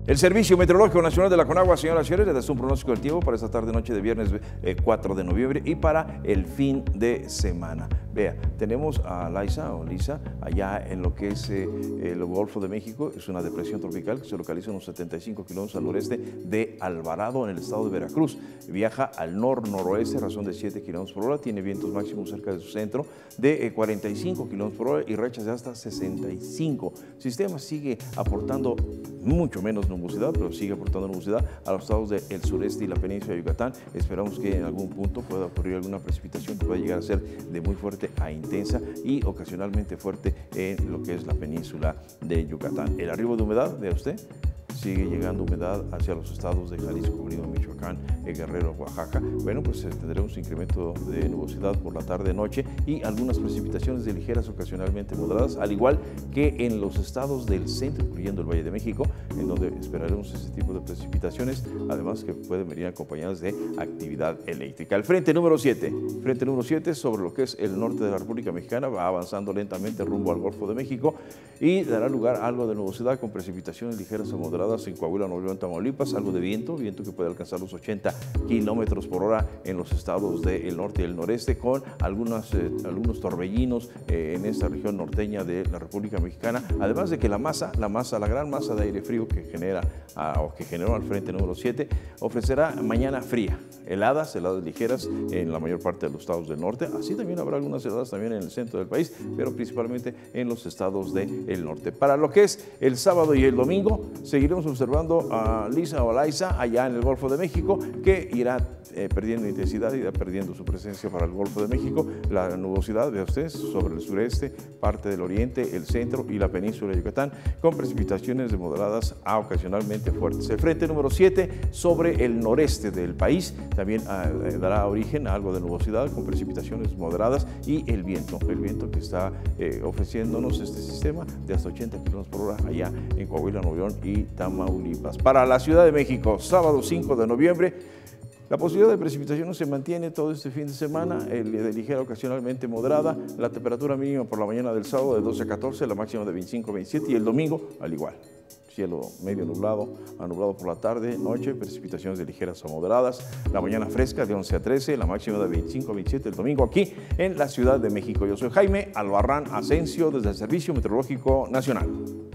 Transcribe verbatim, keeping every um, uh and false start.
El Servicio Meteorológico Nacional de la Conagua, señora Scherer, le da un pronóstico del tiempo para esta tarde-noche de viernes eh, cuatro de noviembre y para el fin de semana. Vea, tenemos a Liza o Lisa allá en lo que es eh, el Golfo de México. Es una depresión tropical que se localiza a unos setenta y cinco kilómetros al noreste de Alvarado, en el estado de Veracruz. Viaja al nor-noroeste a razón de siete kilómetros por hora. Tiene vientos máximos cerca de su centro de eh, cuarenta y cinco kilómetros por hora y rachas de hasta sesenta y cinco. El sistema sigue aportando mucho menos nubosidad, pero sigue aportando nubosidad a los estados del sureste y la península de Yucatán. Esperamos que en algún punto pueda ocurrir alguna precipitación que pueda llegar a ser de muy fuerte a intensa y ocasionalmente fuerte en lo que es la península de Yucatán. El arribo de humedad, vea usted, sigue llegando humedad hacia los estados de Jalisco, Colima, Michoacán, Guerrero, Oaxaca. Bueno, pues eh, tendremos un incremento de nubosidad por la tarde-noche y algunas precipitaciones de ligeras, ocasionalmente moderadas, al igual que en los estados del centro, incluyendo el Valle de México, en donde esperaremos ese tipo de precipitaciones, además que pueden venir acompañadas de actividad eléctrica. El frente número siete, frente número siete sobre lo que es el norte de la República Mexicana, va avanzando lentamente rumbo al Golfo de México y dará lugar a algo de nubosidad con precipitaciones ligeras o moderadas en Coahuila, Nuevo León, Tamaulipas, algo de viento, viento que puede alcanzar los ochenta kilómetros por hora en los estados del norte y el noreste, con algunas, eh, algunos torbellinos eh, en esta región norteña de la República Mexicana, además de que la masa, la masa, la gran masa de aire frío que genera ah, o que generó al frente número siete ofrecerá mañana fría, heladas, heladas ligeras en la mayor parte de los estados del norte, así también habrá algunas heladas también en el centro del país, pero principalmente en los estados del norte. Para lo que es el sábado y el domingo, seguiremos observando a Lisa o Liza allá en el Golfo de México, que irá eh, perdiendo intensidad, irá perdiendo su presencia para el Golfo de México. La nubosidad, vea usted, sobre el sureste, parte del oriente, el centro y la península de Yucatán, con precipitaciones de moderadas a ocasionalmente fuertes. El frente número siete sobre el noreste del país también eh, dará origen a algo de nubosidad con precipitaciones moderadas y el viento, el viento que está eh, ofreciéndonos este sistema de hasta ochenta kilómetros por hora allá en Coahuila, Nuevo León y Tamaulipas. Para la Ciudad de México, sábado cinco de noviembre, la posibilidad de precipitaciones se mantiene todo este fin de semana, el de ligera ocasionalmente moderada, la temperatura mínima por la mañana del sábado de doce a catorce, la máxima de veinticinco a veintisiete y el domingo al igual. Cielo medio nublado, a nublado por la tarde, noche, precipitaciones de ligeras a moderadas, la mañana fresca de once a trece, la máxima de veinticinco a veintisiete el domingo aquí en la Ciudad de México. Yo soy Jaime Albarrán Asensio desde el Servicio Meteorológico Nacional.